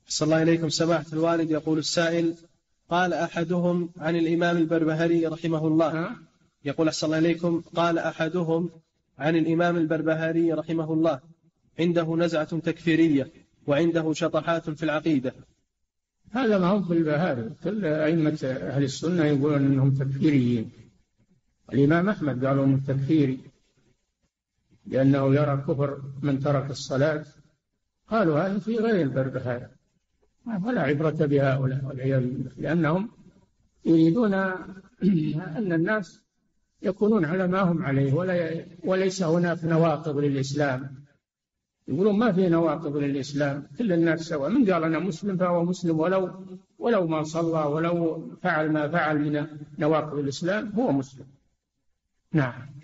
صلى الله إليكم سماحة الوالد. يقول السائل: قال أحدهم عن الإمام البربهاري رحمه الله. يقول: صلى الله إليكم، قال أحدهم عن الإمام البربهاري رحمه الله: عنده نزعة تكفيرية وعنده شطحات في العقيدة. هذا ما هو بالبهاري، كل أئمة أهل السنة يقولون أنهم تكفيريين. الإمام أحمد قالوا أنه تكفيري لأنه يرى كفر من ترك الصلاة. قالوا هذا في غير البربهاري، ولا عبرة بهؤلاء والعياذ بالله، لأنهم يريدون أن الناس يكونون على ما هم عليه، وليس هناك نواقض للإسلام. يقولون ما في نواقض للإسلام، كل الناس سواء، من قال أنا مسلم فهو مسلم ولو ما صلى ولو فعل ما فعل من نواقض الإسلام هو مسلم. نعم.